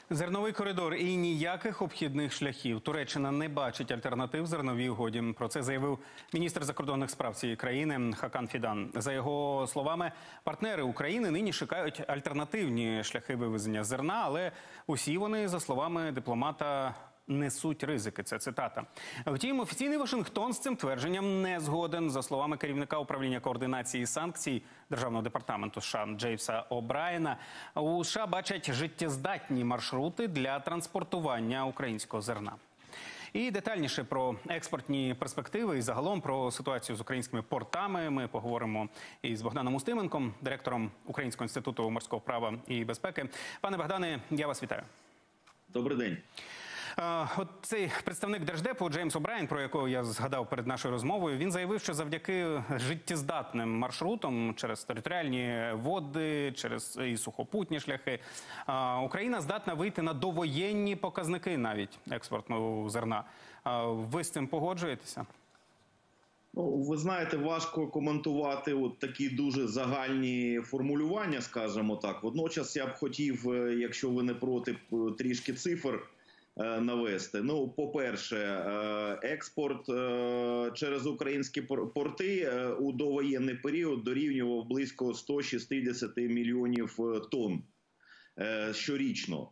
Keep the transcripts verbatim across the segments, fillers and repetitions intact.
Зерновий коридор і ніяких обхідних шляхів. Туреччина не бачить альтернатив зерновій угоді. Про це заявив міністр закордонних справ цієї країни Хакан Фідан. За його словами, партнери України нині шукають альтернативні шляхи вивезення зерна, але усі вони, за словами дипломата, несуть ризики. Це цитата. Втім, офіційний Вашингтон з цим твердженням не згоден. За словами керівника управління координації санкцій Державного департаменту США Джеймса О'Брайена, у США бачать життєздатні маршрути для транспортування українського зерна. І детальніше про експортні перспективи і загалом про ситуацію з українськими портами ми поговоримо із Богданом Устименком, директором Українського інституту морського права і безпеки. Пане Богдане, я вас вітаю. Добрий день. От цей представник Держдепу Джеймс О'Брайен, про якого я згадав перед нашою розмовою, він заявив, що завдяки життєздатним маршрутам через територіальні води, через і сухопутні шляхи, Україна здатна вийти на довоєнні показники навіть експортного зерна. Ви з цим погоджуєтеся? Ну, ви знаєте, важко коментувати от такі дуже загальні формулювання, скажімо так. Водночас я б хотів, якщо ви не проти, трішки цифр навести. Ну, по-перше, експорт через українські порти у довоєнний період дорівнював близько ста шістдесяти мільйонів тонн щорічно.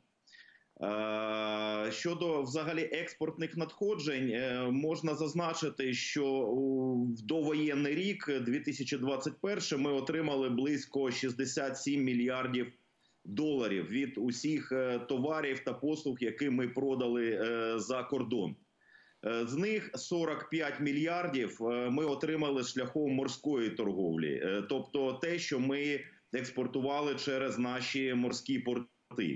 Щодо взагалі експортних надходжень, можна зазначити, що в довоєнний рік, дві тисячі двадцять перший, ми отримали близько шістдесят сім мільярдів доларів від усіх товарів та послуг, які ми продали за кордон. З них сорок п'ять мільярдів ми отримали шляхом морської торговлі, тобто те, що ми експортували через наші морські порти.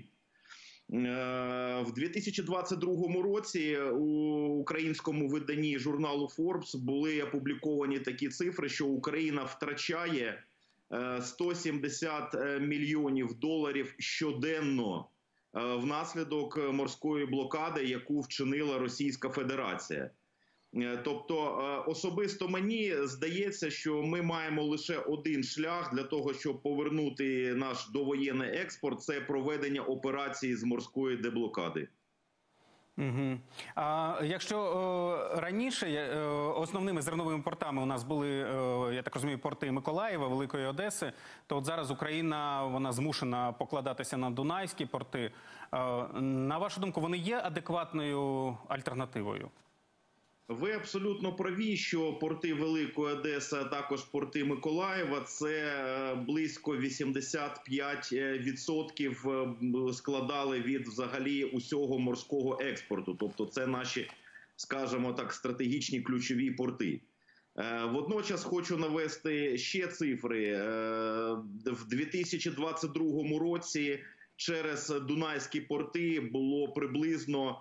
В дві тисячі двадцять другому році у українському виданні журналу Forbes були опубліковані такі цифри, що Україна втрачає сто сімдесят мільйонів доларів щоденно внаслідок морської блокади, яку вчинила Російська Федерація. Тобто особисто мені здається, що ми маємо лише один шлях для того, щоб повернути наш довоєнний експорт – це проведення операції з морської деблокади. Угу. А якщо о, раніше о, основними зерновими портами у нас були, о, я так розумію, порти Миколаєва, Великої Одеси, то от зараз Україна, вона змушена покладатися на дунайські порти. О, на вашу думку, вони є адекватною альтернативою? Ви абсолютно праві, що порти Великої Одеси, а також порти Миколаєва – це близько вісімдесят п'ять відсотків складали від взагалі усього морського експорту. Тобто це наші, скажімо так, стратегічні ключові порти. Водночас хочу навести ще цифри. В дві тисячі двадцять другому році через дунайські порти було приблизно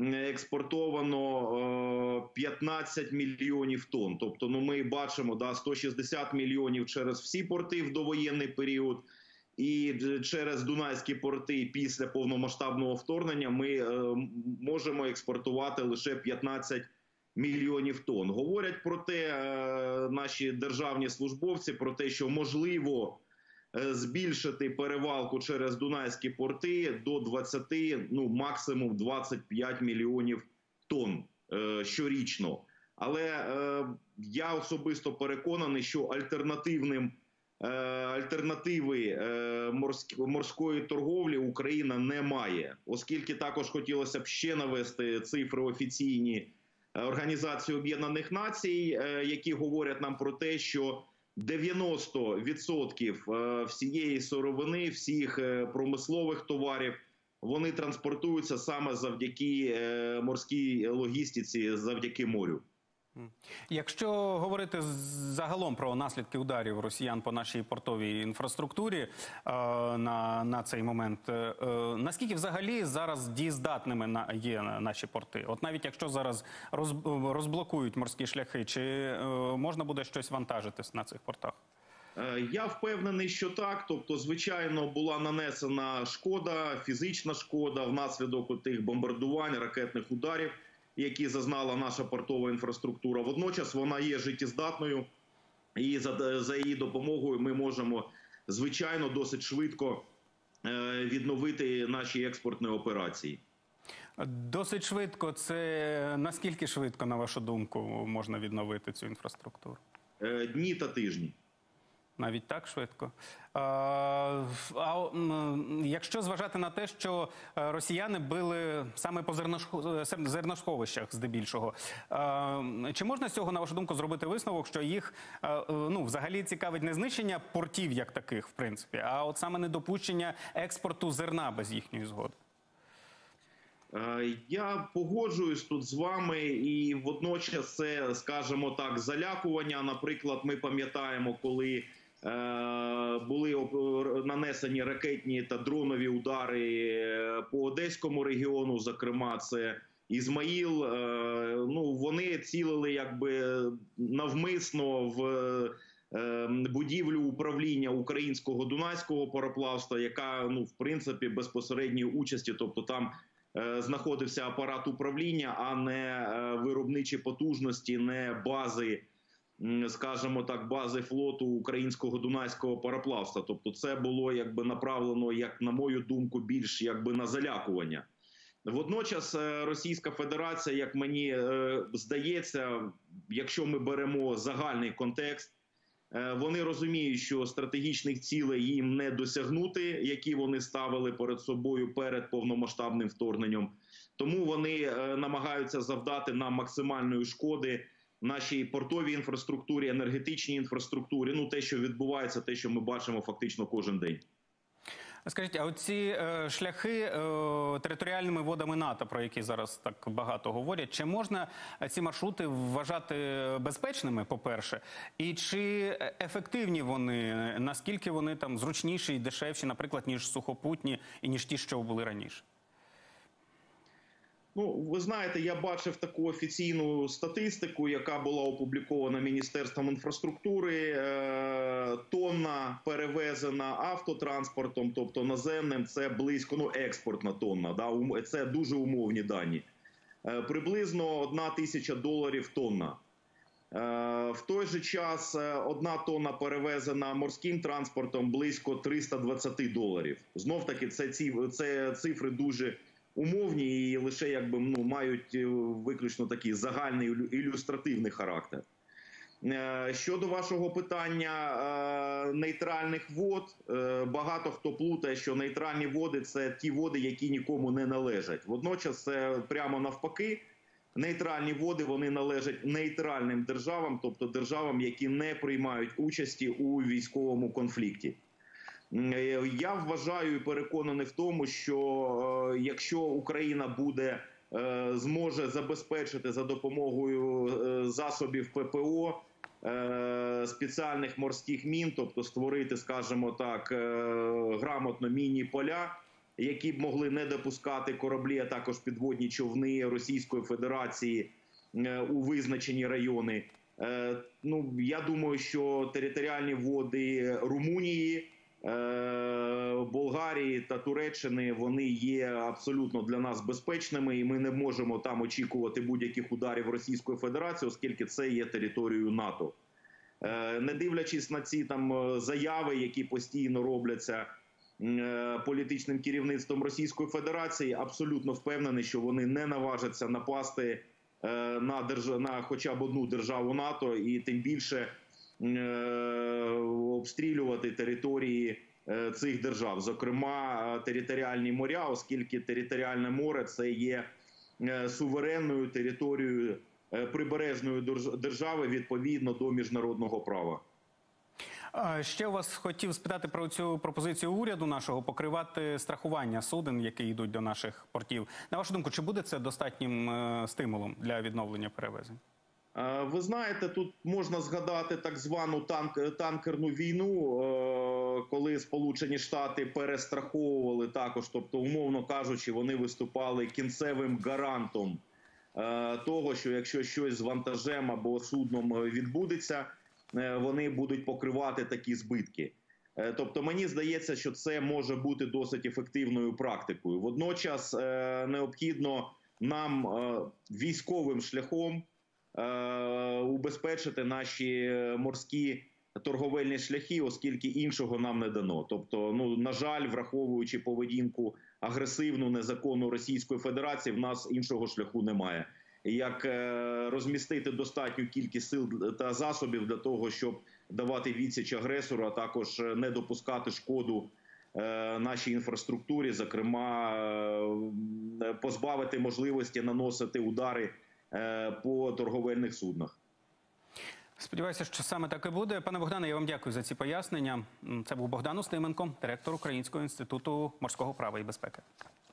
експортовано п'ятнадцять мільйонів тонн. Тобто, ну, ми бачимо, да, сто шістдесят мільйонів через всі порти в довоєнний період, і через дунайські порти після повномасштабного вторгнення ми е, можемо експортувати лише п'ятнадцять мільйонів тонн. Говорять про те е, наші державні службовці, про те, що можливо збільшити перевалку через дунайські порти до двадцяти, ну максимум двадцять п'ять мільйонів тонн е, щорічно. Але е, я особисто переконаний, що альтернативним е, альтернативи е, морськ, морської торговлі Україна не має. Оскільки також хотілося б ще навести цифри офіційні Організації Об'єднаних Націй, е, які говорять нам про те, що дев'яносто відсотків всієї сировини, всіх промислових товарів, вони транспортуються саме завдяки морській логістиці, завдяки морю. Якщо говорити загалом про наслідки ударів росіян по нашій портовій інфраструктурі е, на, на цей момент, е, наскільки взагалі зараз дієздатними є наші порти? От навіть якщо зараз роз, розблокують морські шляхи, чи е, можна буде щось вантажитись на цих портах? Я впевнений, що так. Тобто, звичайно, була нанесена шкода, фізична шкода внаслідок тих бомбардувань, ракетних ударів, які зазнала наша портова інфраструктура. Водночас вона є життєздатною, і за, за її допомогою ми можемо, звичайно, досить швидко відновити наші експортні операції. Досить швидко. Це наскільки швидко, на вашу думку, можна відновити цю інфраструктуру? Дні та тижні. Навіть так швидко. А, а якщо зважати на те, що росіяни били саме по зерносховищах здебільшого, а, чи можна з цього, на вашу думку, зробити висновок, що їх ну, взагалі цікавить не знищення портів як таких, в принципі, а от саме недопущення експорту зерна без їхньої згоди? Я погоджуюсь тут з вами, і водночас це, скажімо так, залякування. Наприклад, ми пам'ятаємо, коли е, були нанесені ракетні та дронові удари по Одеському регіону, зокрема, це Ізмаїл. Е, ну, вони цілили якби навмисно в е, будівлю управління українського Дунайського пароплавства, яка, ну, в принципі, безпосередньої участі, тобто там знаходився апарат управління, а не виробничі потужності, не бази, скажімо так, бази флоту українського Дунайського пароплавства. Тобто це було якби направлено, як на мою думку, більш якби на залякування. Водночас Російська Федерація, як мені здається, якщо ми беремо загальний контекст, вони розуміють, що стратегічних цілей їм не досягнути, які вони ставили перед собою перед повномасштабним вторгненням. Тому вони намагаються завдати нам максимальної шкоди нашій портовій інфраструктурі, енергетичній інфраструктурі. Ну, те, що відбувається, те, що ми бачимо фактично кожен день. Скажіть, а оці е, шляхи е, територіальними водами НАТО, про які зараз так багато говорять, чи можна ці маршрути вважати безпечними, по-перше? І чи ефективні вони, наскільки вони там зручніші і дешевші, наприклад, ніж сухопутні і ніж ті, що були раніше? Ну, ви знаєте, я бачив таку офіційну статистику, яка була опублікована Міністерством інфраструктури. Тонна перевезена автотранспортом, тобто наземним, це близько, ну, експортна тонна, да, це дуже умовні дані. Приблизно одна тисяча доларів тонна. В той же час одна тонна перевезена морським транспортом близько триста двадцять доларів. Знов-таки, це, це цифри дуже умовні і лише якби, ну, мають виключно такий загальний ілюстративний характер. Щодо вашого питання нейтральних вод, багато хто плутає, що нейтральні води – це ті води, які нікому не належать. Водночас це прямо навпаки. Нейтральні води, вони належать нейтральним державам, тобто державам, які не приймають участі у військовому конфлікті. Я вважаю і переконаний в тому, що якщо Україна буде, зможе забезпечити за допомогою засобів ППО спеціальних морських мін, тобто створити, скажімо так, грамотно мінні поля, які б могли не допускати кораблі, а також підводні човни Російської Федерації у визначені райони. Ну, я думаю, що територіальні води Румунії, Болгарії та Туреччини, вони є абсолютно для нас безпечними, і ми не можемо там очікувати будь-яких ударів Російської Федерації, оскільки це є територією НАТО. Не дивлячись на ці там заяви, які постійно робляться політичним керівництвом Російської Федерації, абсолютно впевнений, що вони не наважаться напасти на, держ... на хоча б одну державу НАТО і тим більше обстрілювати території цих держав, зокрема територіальні моря, оскільки територіальне море – це є суверенною територією прибережної держави відповідно до міжнародного права. Ще у вас хотів спитати про цю пропозицію уряду нашого покривати страхування суден, які йдуть до наших портів. На вашу думку, чи буде це достатнім стимулом для відновлення перевезень? Ви знаєте, тут можна згадати так звану танк, танкерну війну, коли Сполучені Штати перестраховували також, тобто, умовно кажучи, вони виступали кінцевим гарантом того, що якщо щось з вантажем або судном відбудеться, вони будуть покривати такі збитки. Тобто, мені здається, що це може бути досить ефективною практикою. Водночас необхідно нам військовим шляхом убезпечити наші морські торговельні шляхи, оскільки іншого нам не дано. Тобто, ну, на жаль, враховуючи поведінку агресивну, незаконну Російської Федерації, в нас іншого шляху немає. Як розмістити достатню кількість сил та засобів для того, щоб давати відсіч агресору, а також не допускати шкоду нашій інфраструктурі, зокрема, позбавити можливості наносити удари по торговельних суднах. Сподіваюся, що саме так і буде. Пане Богдане, я вам дякую за ці пояснення. Це був Богдан Устименко, директор Українського інституту морського права і безпеки.